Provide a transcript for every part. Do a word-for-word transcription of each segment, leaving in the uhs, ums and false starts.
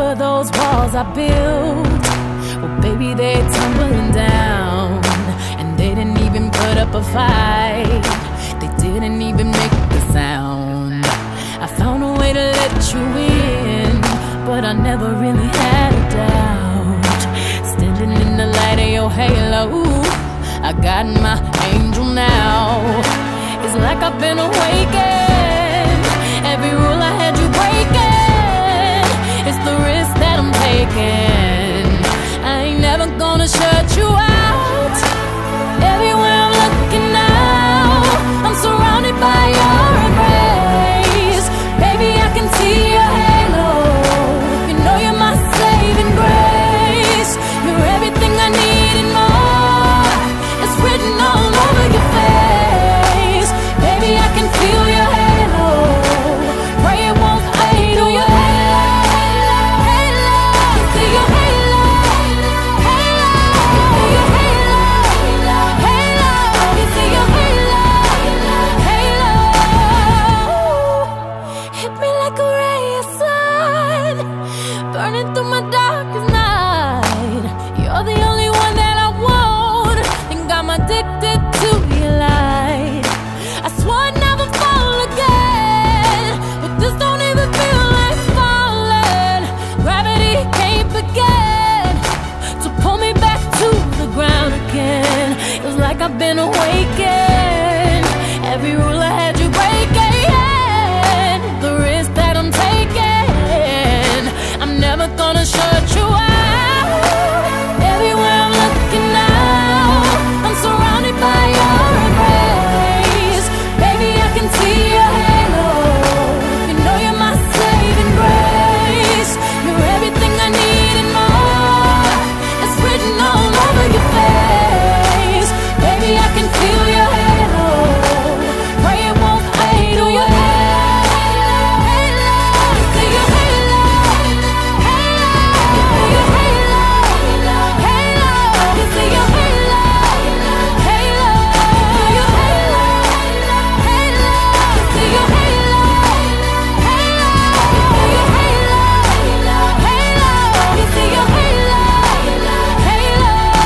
remember those walls I built. Well, baby, they're tumbling down, and they didn't even put up a fight. They didn't even make the sound. I found a way to let you in, but I never really had a doubt. Standing in the light of your halo, I got my angel now. It's like I've been awakened. Every rule I had you breaking, it's the risk that I'm taking. I ain't never gonna shut you out. Everywhere I'm looking now, I'm surrounded by your embrace. Baby, I can see your halo. You know you're my saving grace. You're everything I need and more. It's written all over your face. Baby, I can feel your halo. Pray it won't fade. Oh, your halo, halo, halo. See your halo, halo, halo. You see your halo, halo, halo. Hit me like a ray of sun, burning through my darkest night. You're the only one that I want, think I'm addicted to your light. I swore I'd never fall again, but this don't even feel like falling. Gravity can't begin to pull me back to the ground again. It's like I've been awakened. Every rule I had you breaking, the risk that I'm taking. I'm never gonna shut you out. Everywhere I'm looking now, I'm surrounded by your embrace. Baby, I can see your halo. You know you're my saving grace. You're everything I need and more. It's written all over your face. Baby, I can feel your halo. Pray it won't fade. Oh, your halo, halo. You see your halo, halo. Your halo, halo. You see your halo, halo. Your halo, halo. You see your halo, halo. Your halo, halo. You see your halo, halo.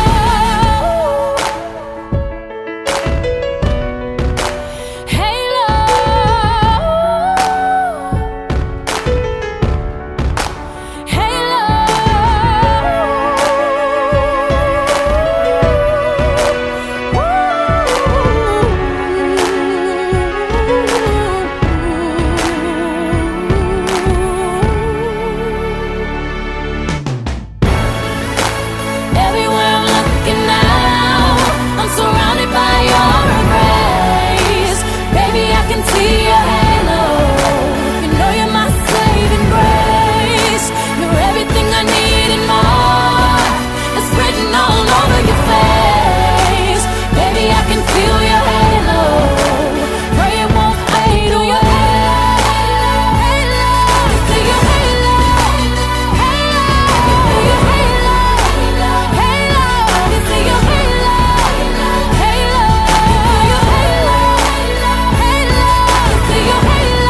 Everywhere I'm looking now, I'm surrounded by your embrace. Baby, I can see your halo. You know you're my saving grace. You're everything I need and more. It's written all over your face. Baby, I can feel your halo. Pray it won't fade. Oh, your halo, halo. You see your halo, halo. Your halo, halo. You see your halo, halo. Your halo, halo. You see your halo,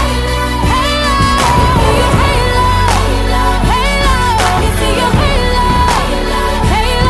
halo. Your halo, halo. You see your halo, halo.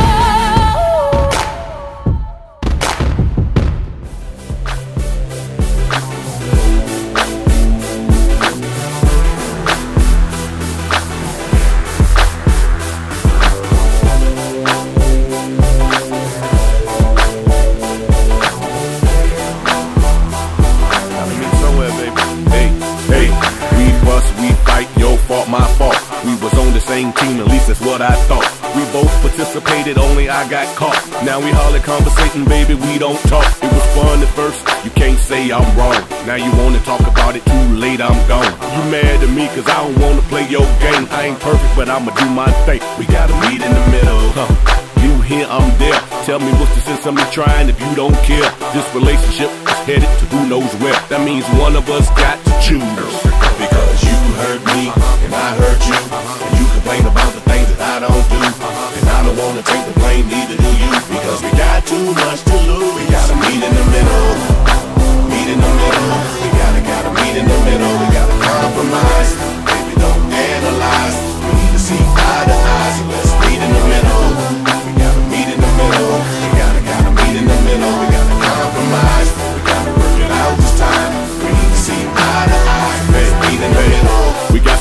Gotta meet somewhere, baby. Hey, hey, we bust, we fight, your fault, my fault. We was on the same team, at least that's what I thought. We both participated, only I got caught. Now we hardly conversating, baby, we don't talk. It was fun at first, you can't say I'm wrong. Now you wanna talk about it, too late, I'm gone. You mad at me cause I don't wanna play your game. I ain't perfect, but I'ma do my thing. We gotta meet in the middle, huh? You here, I'm there. Tell me what's the sense of me trying if you don't care. This relationship is headed to who knows where. That means one of us got to choose. Because you hurt me and I hurt you, and you complain about the things that I don't do, and I don't wanna take the blame, neither do you. Because we got too much to lose. We gotta meet in the middle. Meet in the middle. We gotta gotta meet in the middle. We gotta compromise. Baby, don't analyze.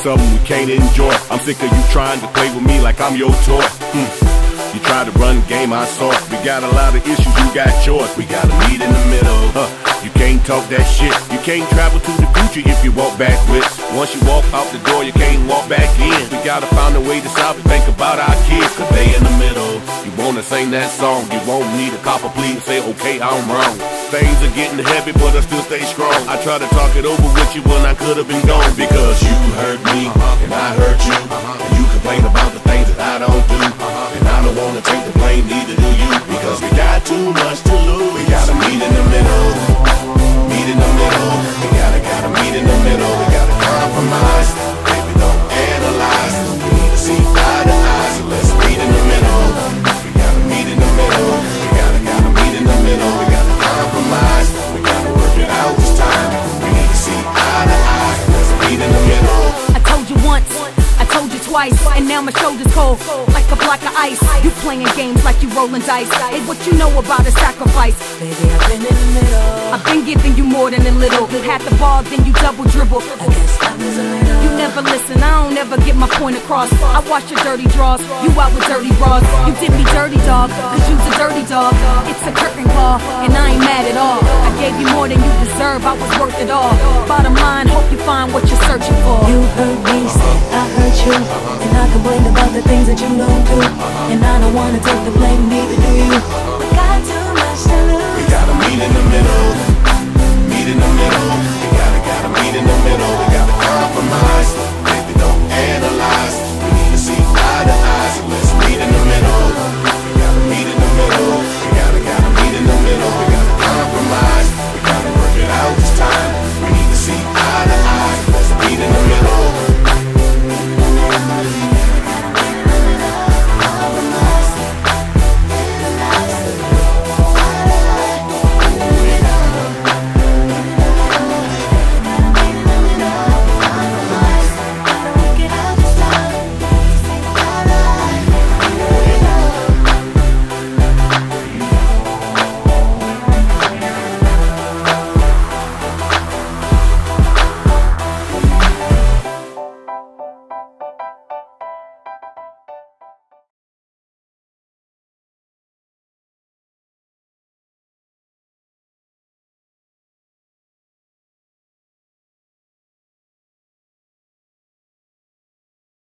something we can't enjoy. I'm sick of you trying to play with me like I'm your toy. Mm. You try to run the game, I saw it. We got a lot of issues, you got yours. We gotta meet in the middle. Huh. You can't talk that shit. You can't travel to the future if you walk backwards. Once you walk out the door, you can't walk back in. We gotta find a way to solve it. Think about our kids, cause they in the middle. You wanna sing that song, you won't need a copper plea and say, okay, I'm wrong. Things are getting heavy, but I still stay strong. I try to talk it over with you when I could've been gone. Because you hurt me, and I hurt you, and you complain about the things that I don't do. And I don't wanna take the blame, neither do you. Because we got too much to lose. We gotta meet in the middle. Meet in the middle. We gotta, gotta meet in the middle. We gotta compromise. Baby, don't analyze. We need to see eye to eye, so let's meet in the middle. We gotta meet in the middle. We gotta, gotta meet in the middle. We gotta compromise. We gotta work it out this time. We need to see eye to eye, so let's meet in the middle. I told you once, I told you twice, and now my shoulder's cold, like a block of ice. You playing games like you rolling dice. Hey, what you know about a sacrifice? Baby, I've been in the middle. I've been giving you more than a little. Had the ball, then you double dribble. I guess I was a little. You never listen, I don't ever get my point across. I wash your dirty drawers, you out with dirty bras. You did me dirty, dog, cause you's a dirty dog. It's a curtain call, and I ain't mad at all. I gave you more than you deserve, I was worth it all. Bottom line, hope you find what you're searching for. You hurt me, said I hurt you, and I complained about the things that you don't do. And I don't wanna take